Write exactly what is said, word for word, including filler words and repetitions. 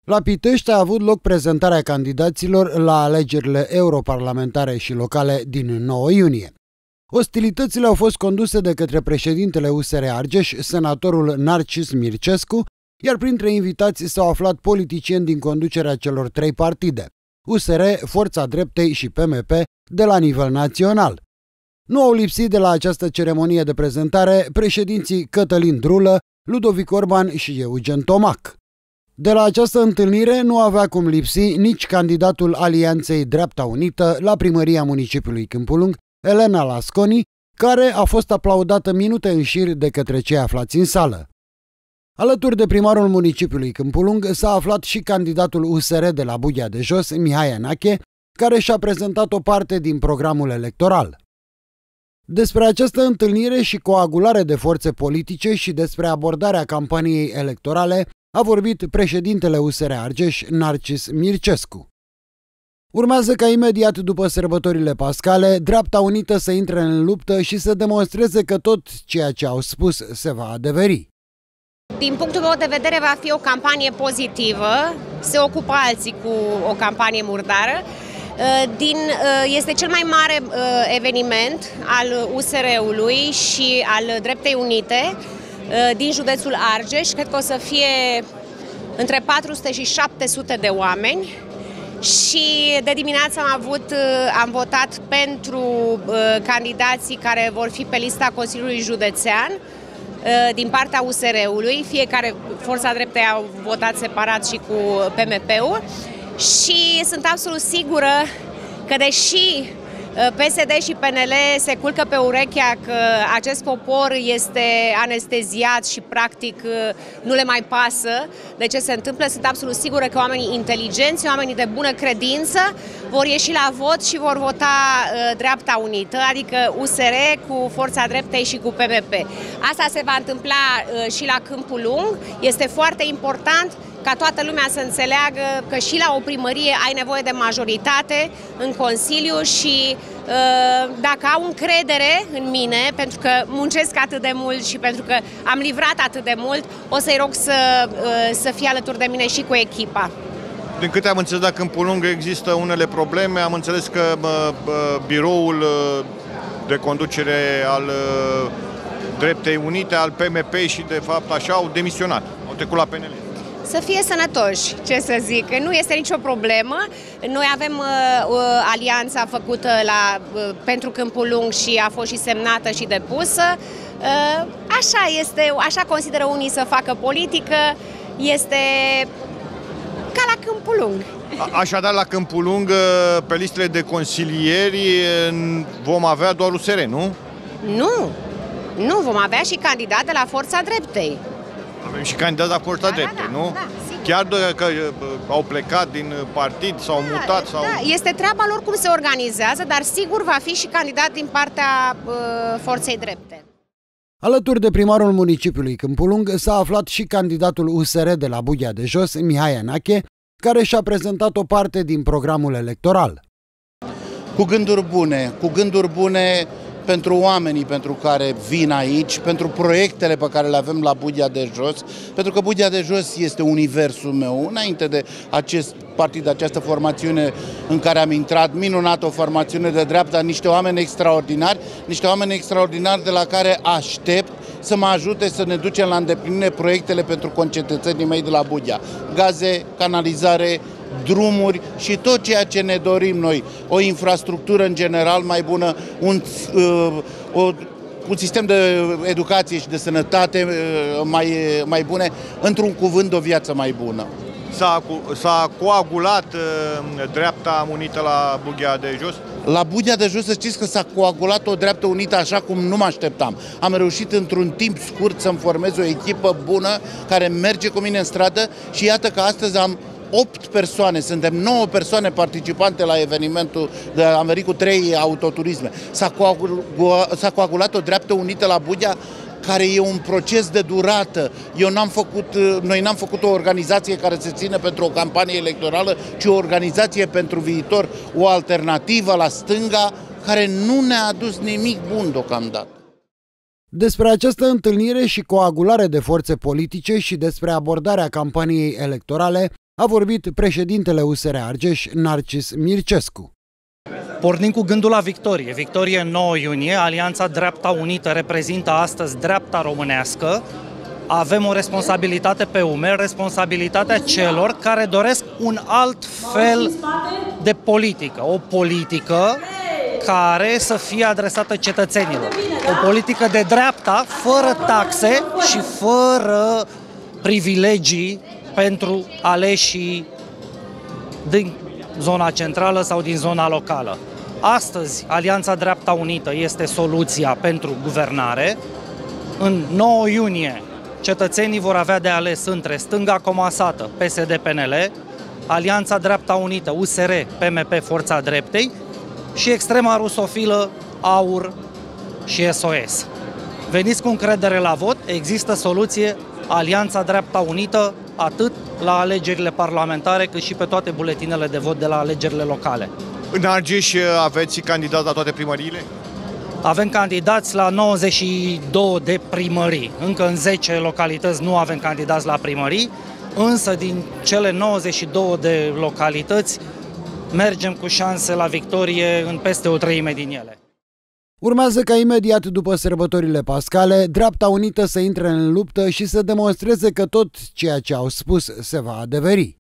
La Pitești a avut loc prezentarea candidaților la alegerile europarlamentare și locale din nouă iunie. Ostilitățile au fost conduse de către președintele U S R Argeș, senatorul Narcis Mircescu, iar printre invitați s-au aflat politicieni din conducerea celor trei partide, U S R, Forța Dreptei și P M P, de la nivel național. Nu au lipsit de la această ceremonie de prezentare președinții Cătălin Drulă, Ludovic Orban și Eugen Tomac. De la această întâlnire nu avea cum lipsi nici candidatul Alianței Dreapta Unită la primăria municipiului Câmpul Lung, Elena Lasconi, care a fost aplaudată minute în șir de către cei aflați în sală. Alături de primarul municipiului Câmpul Lung s-a aflat și candidatul U S R de la Bughea de Jos, Mihai Enache, care și-a prezentat o parte din programul electoral. Despre această întâlnire și coagulare de forțe politice și despre abordarea campaniei electorale a vorbit președintele U S R Argeș, Narcis Mircescu. Urmează ca imediat după sărbătorile pascale, Dreapta Unită să intre în luptă și să demonstreze că tot ceea ce au spus se va adeveri. Din punctul meu de vedere va fi o campanie pozitivă, se ocupă alții cu o campanie murdară. Din, este cel mai mare eveniment al U S R-ului și al Dreptei Unite din județul Argeș. Cred că o să fie între patru sute și șapte sute de oameni și de dimineață am avut, am votat pentru candidații care vor fi pe lista Consiliului Județean din partea U S R-ului. Fiecare Forța Dreptei a votat separat și cu P M P-ul și sunt absolut sigură că deși P S D și P N L se culcă pe urechea că acest popor este anesteziat și practic nu le mai pasă de ce se întâmplă, sunt absolut sigură că oamenii inteligenți, oamenii de bună credință vor ieși la vot și vor vota Dreapta Unită, adică U S R cu Forța Dreptei și cu P M P. Asta se va întâmpla și la Câmpul Lung. Este foarte important ca toată lumea să înțeleagă că și la o primărie ai nevoie de majoritate în Consiliu și dacă au încredere în mine, pentru că muncesc atât de mult și pentru că am livrat atât de mult, o să-i rog să, să fie alături de mine și cu echipa. Din câte am înțeles, la Câmpul Lung există unele probleme. Am înțeles că bă, bă, biroul de conducere al Dreptei Unite, al P M P și de fapt așa au demisionat, au trecut la P N L. Să fie sănătoși, ce să zic, nu este nicio problemă. Noi avem uh, alianța făcută la, uh, pentru Câmpul Lung și a fost și semnată și depusă. Uh, așa este, așa consideră unii să facă politică, este ca la Câmpul Lung. A, așadar, la Câmpul Lung, pe listele de consilieri, vom avea doar U S R, nu? Nu, nu, vom avea și candidat de la Forța Dreptei. Avem și candidat la Forța da, Dreptei, da, nu? Da, chiar dacă au plecat din partid, s-au da, mutat? Sau... Da, este treaba lor cum se organizează, dar sigur va fi și candidat din partea uh, Forței Drepte. Alături de primarul municipiului Câmpul Lung s-a aflat și candidatul U S R de la Bughea de Jos, Mihai Enache, care și-a prezentat o parte din programul electoral. Cu gânduri bune, cu gânduri bune pentru oamenii pentru care vin aici, pentru proiectele pe care le avem la Bughea de Jos, pentru că Bughea de Jos este universul meu. Înainte de acest partid, de această formațiune în care am intrat, minunat, o formațiune de dreapta, niște oameni extraordinari, niște oameni extraordinari de la care aștept să mă ajute să ne ducem la îndeplinire proiectele pentru concetățenii mei de la Bughea. Gaze, canalizare, drumuri și tot ceea ce ne dorim noi, o infrastructură în general mai bună, un, uh, o, un sistem de educație și de sănătate uh, mai, mai bune, într-un cuvânt, o viață mai bună. S-a coagulat uh, Dreapta Unită la Bughea de Jos? La Bughea de Jos să știți că s-a coagulat o Dreaptă Unită așa cum nu mă așteptam. Am reușit într-un timp scurt să-mi formez o echipă bună care merge cu mine în stradă și iată că astăzi am opt persoane, suntem nouă persoane participante la evenimentul de America cu trei autoturisme. S-a coagulat, coagulat o Dreaptă Unită la Bughea, care e un proces de durată. Eu n-am făcut, noi n-am făcut o organizație care se ține pentru o campanie electorală, ci o organizație pentru viitor, o alternativă la stânga, care nu ne-a adus nimic bun deocamdată. Despre această întâlnire și coagulare de forțe politice și despre abordarea campaniei electorale a vorbit președintele U S R Argeș, Narcis Mircescu. Pornim cu gândul la victorie. Victorie nouă iunie, Alianța Dreapta Unită reprezintă astăzi dreapta românească. Avem o responsabilitate pe umeri, responsabilitatea celor care doresc un alt fel de politică. O politică care să fie adresată cetățenilor. O politică de dreapta, fără taxe și fără privilegii pentru aleșii din zona centrală sau din zona locală. Astăzi, Alianța Dreapta Unită este soluția pentru guvernare. În nouă iunie, cetățenii vor avea de ales între Stânga Comasată, P S D P N L, Alianța Dreapta Unită, U S R, P M P, Forța Dreptei și extrema rusofilă, AUR și S O S. Veniți cu încredere la vot, există soluție, Alianța Dreapta Unită, atât la alegerile parlamentare, cât și pe toate buletinele de vot de la alegerile locale. În Argeș aveți candidat la toate primăriile? Avem candidați la nouăzeci și două de primării. Încă în zece localități nu avem candidați la primării, însă din cele nouăzeci și două de localități mergem cu șanse la victorie în peste o treime din ele. Urmează ca imediat după sărbătorile pascale, Dreapta Unită să intre în luptă și să demonstreze că tot ceea ce au spus se va adeveri.